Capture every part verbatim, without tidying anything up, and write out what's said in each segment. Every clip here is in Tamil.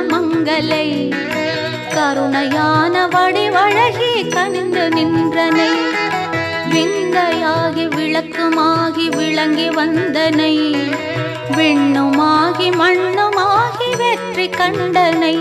மங்களை கருணையான வடிவழகி கனிந்து நின்றனை விந்தையாகி விளக்குமாகி விளங்கி வந்தனை விண்ணுமாகி மண்ணுமாகி வெற்றி கண்டனை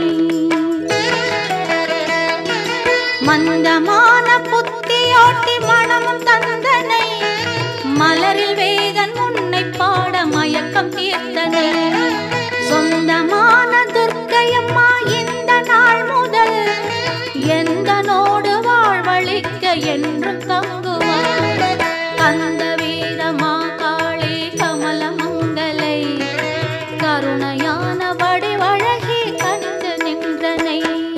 மந்தமான புத்தியோட்டி மனமும் தந்தனை மலரில் வேதன் உன்னை பாட மயக்கம் தீர்த்தனை சொந்தமான துர்க்கையம்மா இந்த நாள் முதல் எந்தனோடு வாழ்வழிக்க என்றும் தங்குவார் கந்த வீரமா காளி கமல மங்களை கருணையான வடிவழகி கண்டு நின்றனை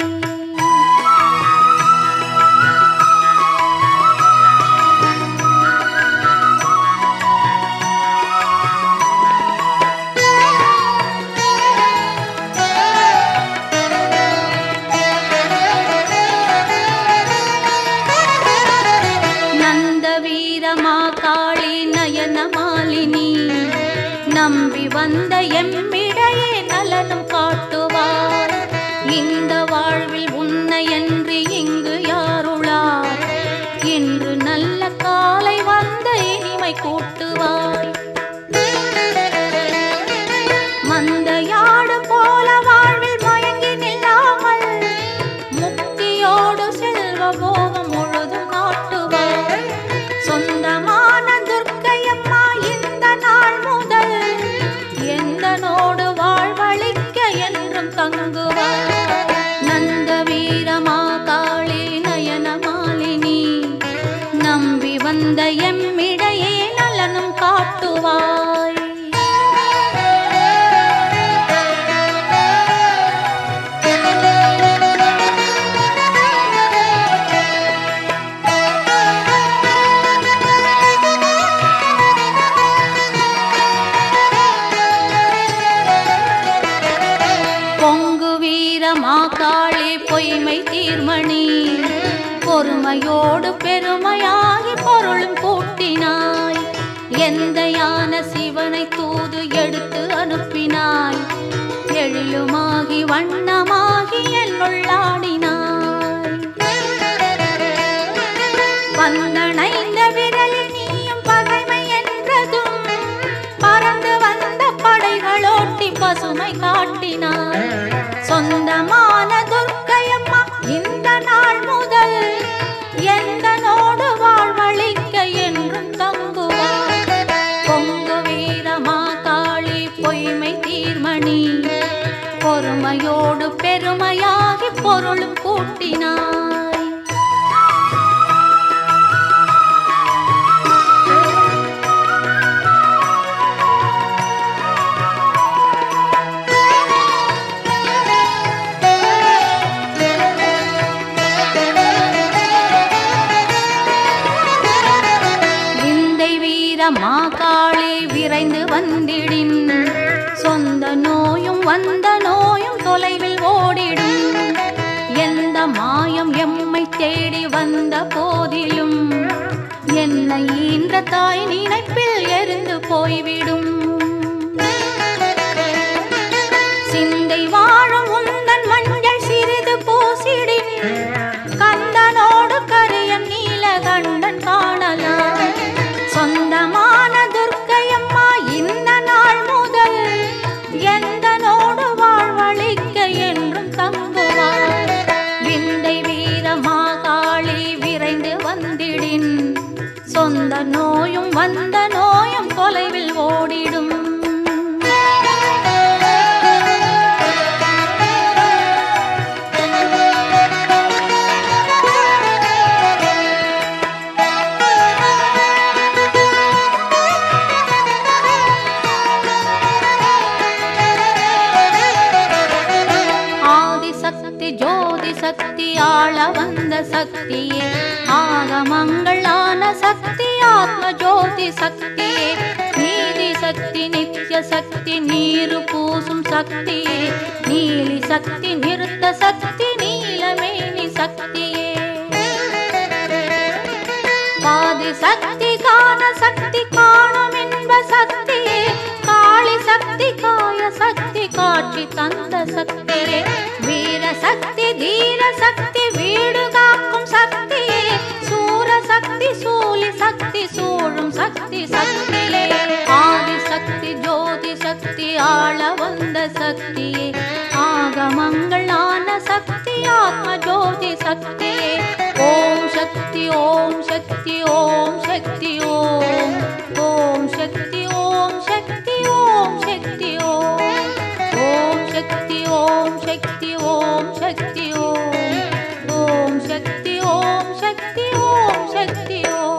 நம்பி வந்த எம்மிடையே நலனும் காட்டுவார் இந்த வாழ்வில் உன்னையன்றி இங்கு யாருளார் இன்று நல்ல காலை வந்த இனிமை கூட்டுவார் மந்தையாடு போல வாழ்வில் மயங்கி நில்லாமல் முக்தியோடு செல்வ போகம் முழுதும் நாட்டுவார் சொந்தமான துர்க்கையம்மா இந்த நாள் முதல் எந்தனோடு வாழ்வழிக்க என்றும் தங்குவார் நந்த வீரமா காளி நயன மாலினி நம்பி வந்த எம்மிடையே நலனும் காட்டுவாய் மாகாளி பொய்மை தீர்மணி பொறுமையோடு பெருமையாகி பொருளும் கூட்டினாய் எந்த யான சிவனை தூது எடுத்து அனுப்பினாய் எழிலுமாகி வண்ணமாகி என்னுள்ளாடினாய் வந்தணைந்த விரலில் நீயும் பகைமை என்றதும் பறந்து வந்த படைகளோட்டி பசுமை காட்டினாய் சொந்தமான துர்க்கையம்மா இந்த நாள் முதல் எந்தனோடு வாழ்வழிக்க என்றும் தங்குவார் பொங்கு வீரமா காளி பொய்மை தீர்மணி பொறுமையோடு பெருமையாகி பொருளும் கூட்டினாய் மாகாளி விரைந்து வந்திடின் சொந்த நோயும் வந்த நோயும் தொலைவில் ஓடிடும் எந்த மாயம் எம்மை தேடி வந்த போதிலும் என்னை ஈன்ற தாய் நினைப்பில் எரிந்து போய்விடும் சிந்தை வாழும் உந்தன் மஞ்சள் சிறிது பூசிடின் கந்தனோடு கரியன் நீலகண்டன் காணலாம் சொந்தமான துர்க்கையம்மா இந்த நாள் முதல் எந்தனோடு வாழ்வழிக்க என்றும் தங்குவார் விந்தை வீரமா காளி விரைந்து வந்திடின் சொந்த நோயும் வந்த நோயும் தொலைவில் ஓடிடும் ஜோதி சக்தி ஆள வந்த சக்தியே ஆகமங்களான சக்தி ஆத்ம ஜோதி சக்தியே நீதி சக்தி நித்ய சக்தி நீரு பூசும் சக்தியே நீலி சக்தி நிறுத்த சக்தி நீலமேனி சக்தியே பாதி சக்தி காண சக்தி காணும் இன்ப சக்தியே காளி சக்தி காய சக்தி காட்சி தந்த சக்தியே சக்தி சக்தியே ஆதி சக்தி ஜோதி சக்தி ஆள வந்த சக்தியே ஆகமங்கள் ஆன சக்தி ஆத்ம ஜோதி சக்தியே ஓம் சக்தி ஓம் சக்தி ஓம் சக்தி ஓம் ஓம் சக்தி ஓம் சக்தி ஓம் சக்தி ஓம் ஓம் சக்தி ஓம் சக்தி ஓம் சக்தி ஓம் ஓம் சக்தி ஓம் சக்தி ஓம் சக்தி ஓம்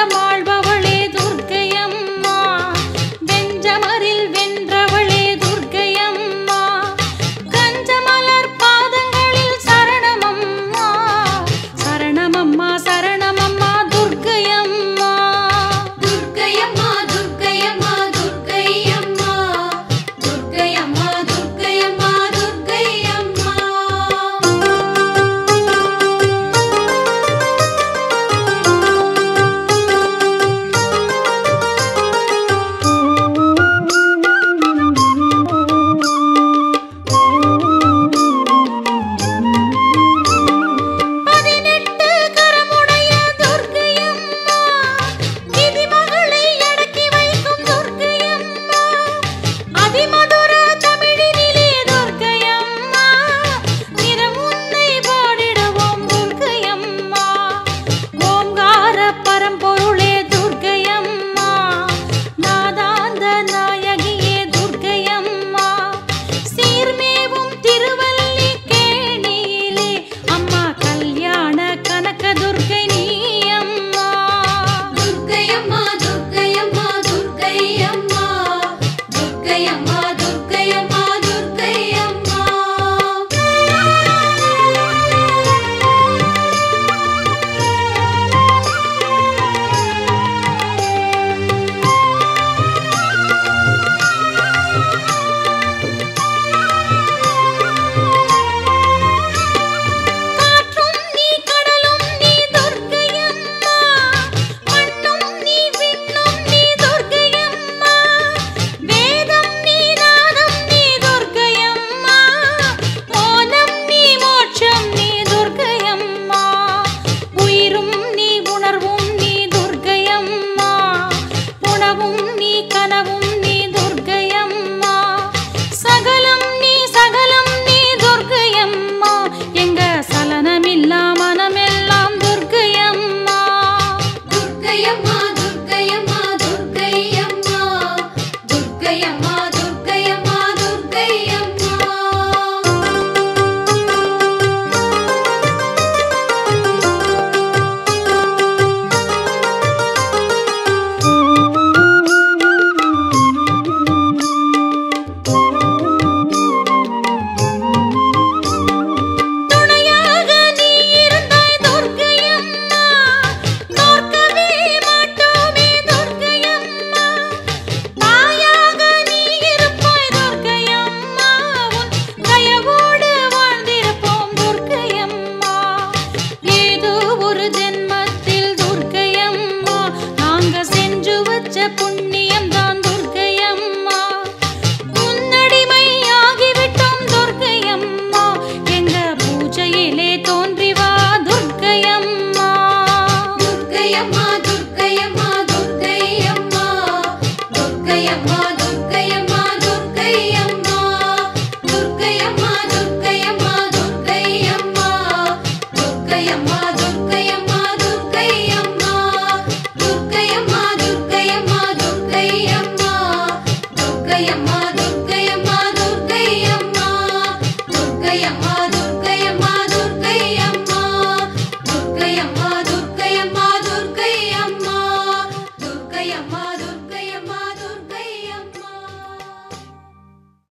மாட